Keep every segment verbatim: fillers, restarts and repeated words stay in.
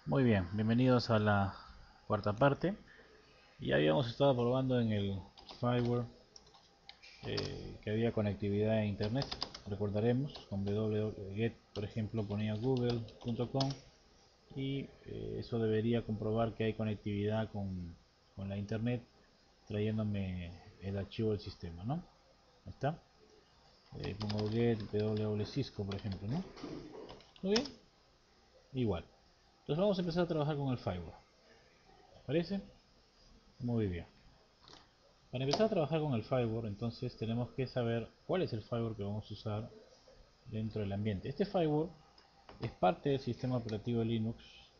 Muy bien, bienvenidos a la cuarta parte. Ya habíamos estado probando en el firewall eh, que había conectividad a internet. Recordaremos, con wget, por ejemplo, ponía google punto com y eh, eso debería comprobar que hay conectividad con, con la internet, trayéndome el archivo del sistema, ¿no? Ahí está. Eh, pongo get www.cisco, por ejemplo, ¿no? Muy bien, igual. Entonces vamos a empezar a trabajar con el firewall. ¿Parece? Muy bien. Para empezar a trabajar con el firewall, entonces tenemos que saber cuál es el firewall que vamos a usar dentro del ambiente. Este firewall es parte del sistema operativo Linux,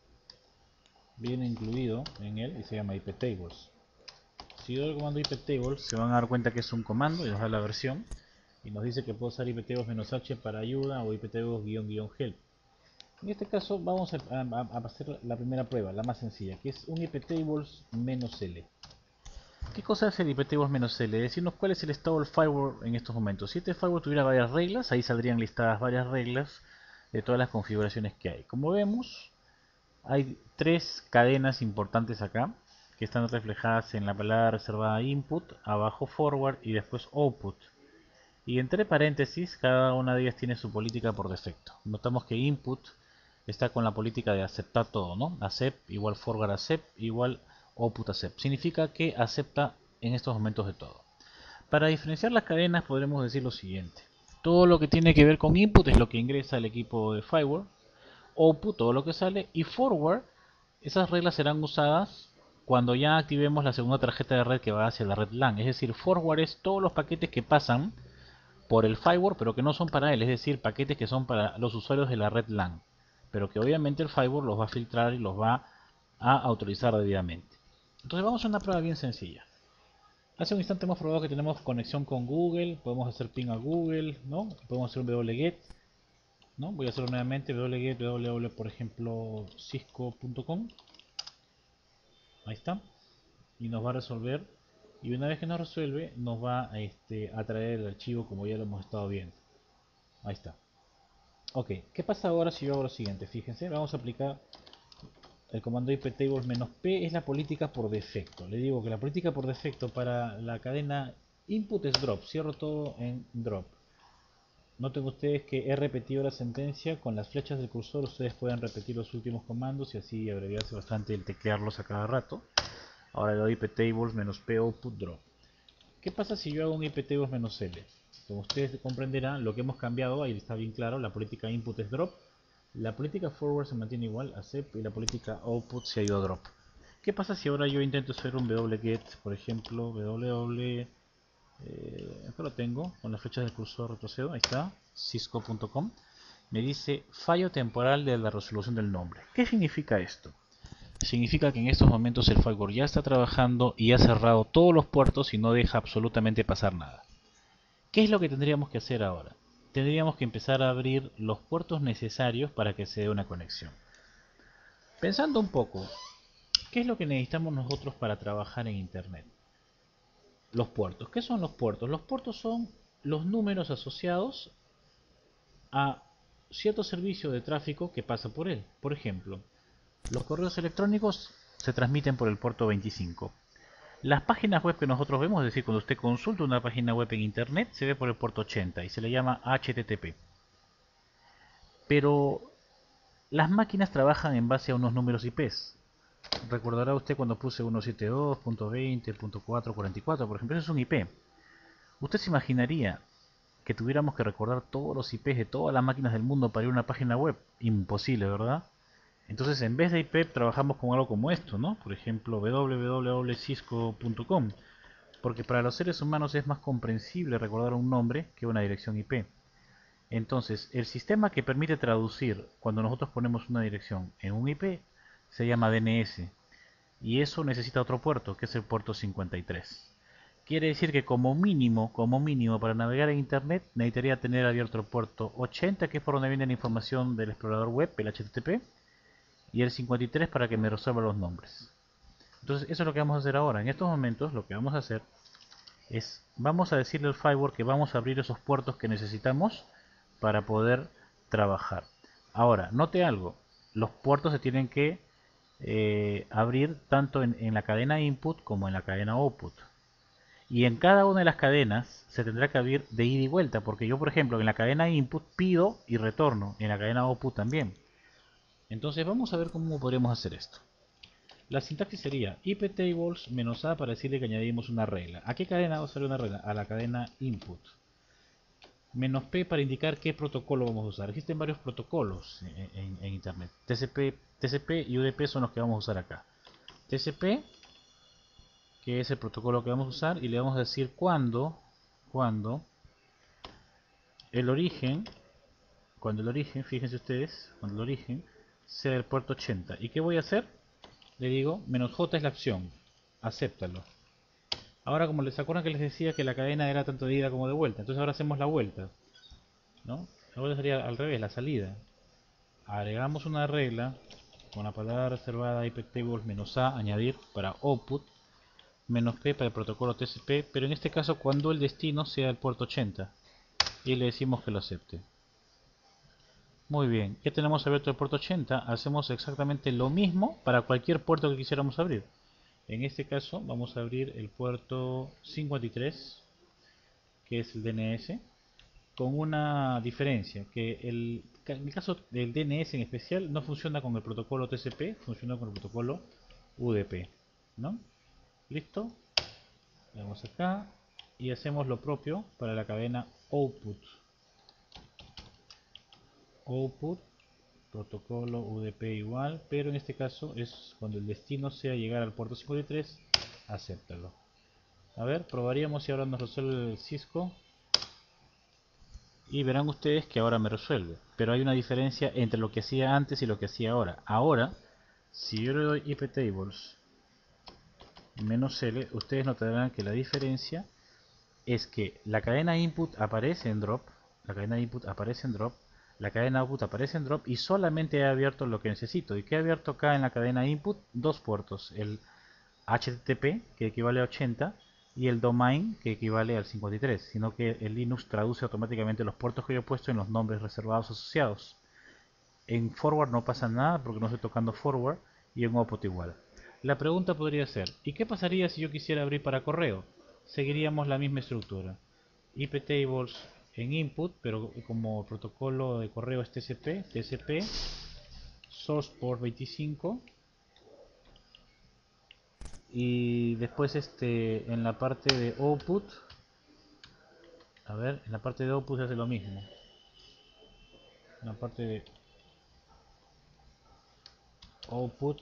viene incluido en él y se llama iptables. Si yo doy el comando iptables, se van a dar cuenta que es un comando y nos da la versión y nos dice que puedo usar iptables-h para ayuda o iptables-help. En este caso vamos a, a, a hacer la primera prueba, la más sencilla, que es un iptables-l. ¿Qué cosa es el iptables-l? Decirnos cuál es el estado del firewall en estos momentos. Si este firewall tuviera varias reglas, ahí saldrían listadas varias reglas de todas las configuraciones que hay. Como vemos, hay tres cadenas importantes acá que están reflejadas en la palabra reservada input, abajo forward y después output. Y entre paréntesis, cada una de ellas tiene su política por defecto. Notamos que input está con la política de aceptar todo, ¿no? Accept igual forward accept igual output accept. Significa que acepta en estos momentos de todo. Para diferenciar las cadenas podremos decir lo siguiente. Todo lo que tiene que ver con input es lo que ingresa al equipo de firewall. Output, todo lo que sale. Y forward, esas reglas serán usadas cuando ya activemos la segunda tarjeta de red que va hacia la red LAN. Es decir, forward es todos los paquetes que pasan por el firewall, pero que no son para él, es decir, paquetes que son para los usuarios de la red LAN, pero que obviamente el firewall los va a filtrar y los va a autorizar debidamente. Entonces vamos a una prueba bien sencilla. Hace un instante hemos probado que tenemos conexión con Google, podemos hacer ping a Google, ¿no? Podemos hacer un wget, ¿no? Voy a hacerlo nuevamente, wget, www, por ejemplo, cisco punto com. Ahí está. Y nos va a resolver. Y una vez que nos resuelve, nos va a, este, a traer el archivo como ya lo hemos estado viendo. Ahí está. Ok, ¿qué pasa ahora si yo hago lo siguiente? Fíjense, vamos a aplicar el comando iptables-p, es la política por defecto. Le digo que la política por defecto para la cadena input es drop, cierro todo en drop. Noten ustedes que he repetido la sentencia, con las flechas del cursor ustedes pueden repetir los últimos comandos y así abreviarse bastante el teclearlos a cada rato. Ahora le doy iptables-p output drop. ¿Qué pasa si yo hago un iptables-l? Como ustedes comprenderán, lo que hemos cambiado, ahí está bien claro, la política input es drop, la política forward se mantiene igual, accept, y la política output se ha ido a drop. ¿Qué pasa si ahora yo intento hacer un wget, por ejemplo, www, eh, acá lo tengo, con las flechas del cursor retrocedo, ahí está, cisco punto com, me dice fallo temporal de la resolución del nombre. ¿Qué significa esto? Significa que en estos momentos el firewall ya está trabajando y ha cerrado todos los puertos y no deja absolutamente pasar nada. ¿Qué es lo que tendríamos que hacer ahora? Tendríamos que empezar a abrir los puertos necesarios para que se dé una conexión. Pensando un poco, ¿qué es lo que necesitamos nosotros para trabajar en Internet? Los puertos. ¿Qué son los puertos? Los puertos son los números asociados a cierto servicio de tráfico que pasa por él. Por ejemplo, los correos electrónicos se transmiten por el puerto veinticinco. Las páginas web que nosotros vemos, es decir, cuando usted consulta una página web en internet, se ve por el puerto ochenta y se le llama H T T P. Pero las máquinas trabajan en base a unos números I Ps. Recordará usted cuando puse ciento setenta y dos punto veinte punto cuatrocientos cuarenta y cuatro, por ejemplo, eso es un I P. ¿Usted se imaginaría que tuviéramos que recordar todos los I Ps de todas las máquinas del mundo para ir a una página web? Imposible, ¿verdad? Entonces, en vez de I P, trabajamos con algo como esto, ¿no? Por ejemplo, www punto cisco punto com. Porque para los seres humanos es más comprensible recordar un nombre que una dirección I P. Entonces, el sistema que permite traducir cuando nosotros ponemos una dirección en un I P se llama D N S. Y eso necesita otro puerto, que es el puerto cincuenta y tres. Quiere decir que como mínimo, como mínimo, para navegar en Internet necesitaría tener abierto el puerto ochenta, que es por donde viene la información del explorador web, el H T T P, y el cincuenta y tres para que me resuelva los nombres. Entonces, eso es lo que vamos a hacer ahora. En estos momentos, lo que vamos a hacer es, vamos a decirle al firewall que vamos a abrir esos puertos que necesitamos para poder trabajar. Ahora, note algo, los puertos se tienen que eh, abrir tanto en, en la cadena input como en la cadena output. Y en cada una de las cadenas se tendrá que abrir de ida y vuelta, porque yo, por ejemplo, en la cadena input pido y retorno, en la cadena output también. Entonces vamos a ver cómo podremos hacer esto. La sintaxis sería iptables menos a para decirle que añadimos una regla. ¿A qué cadena va a salir una regla? A la cadena input. Menos p para indicar qué protocolo vamos a usar. Existen varios protocolos en, en, en internet. T C P, T C P y U D P son los que vamos a usar acá. T C P, que es el protocolo que vamos a usar, y le vamos a decir cuándo, cuando el origen, cuando el origen, fíjense ustedes, cuando el origen sea el puerto ochenta. ¿Y qué voy a hacer? Le digo, menos j es la acción, acéptalo. Ahora, como les acuerdan que les decía que la cadena era tanto de ida como de vuelta, entonces ahora hacemos la vuelta, ¿no? Ahora sería al revés, la salida. Agregamos una regla con la palabra reservada iptables menos a, añadir para output, menos p para el protocolo T C P, pero en este caso cuando el destino sea el puerto ochenta, y le decimos que lo acepte. Muy bien, ya tenemos abierto el puerto ochenta, hacemos exactamente lo mismo para cualquier puerto que quisiéramos abrir. En este caso vamos a abrir el puerto cincuenta y tres, que es el D N S, con una diferencia, que el, en el caso del D N S en especial no funciona con el protocolo T C P, funciona con el protocolo U D P, ¿no? Listo, vamos acá y hacemos lo propio para la cadena output. Output, protocolo U D P igual, pero en este caso es cuando el destino sea llegar al puerto cincuenta y tres, acéptalo. A ver, probaríamos si ahora nos resuelve el Cisco. Y verán ustedes que ahora me resuelve. Pero hay una diferencia entre lo que hacía antes y lo que hacía ahora. Ahora, si yo le doy iptables menos L, ustedes notarán que la diferencia es que la cadena input aparece en drop, la cadena input aparece en drop, la cadena output aparece en drop y solamente he abierto lo que necesito. ¿Y qué he abierto acá en la cadena input? Dos puertos, el H T T P, que equivale a ochenta, y el domain, que equivale al cincuenta y tres, sino que el Linux traduce automáticamente los puertos que yo he puesto en los nombres reservados asociados. En forward no pasa nada porque no estoy tocando forward, y en output igual. La pregunta podría ser, ¿y qué pasaría si yo quisiera abrir para correo? Seguiríamos la misma estructura. iptables en input, pero como protocolo de correo es T C P, T C P, source port veinticinco, y después este en la parte de output, a ver, en la parte de output se hace lo mismo. En la parte de output,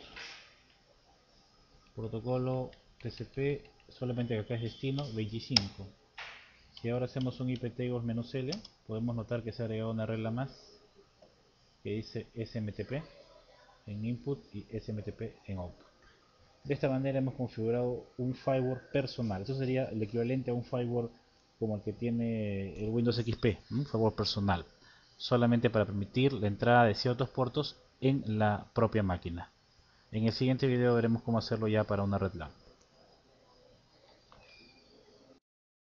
protocolo T C P, solamente que acá es destino veinticinco. Si ahora hacemos un iptables menos L, podemos notar que se ha agregado una regla más que dice S M T P en input y S M T P en output. De esta manera hemos configurado un firewall personal. Eso sería el equivalente a un firewall como el que tiene el Windows X P, un firewall personal, solamente para permitir la entrada de ciertos puertos en la propia máquina. En el siguiente video veremos cómo hacerlo ya para una red LAN.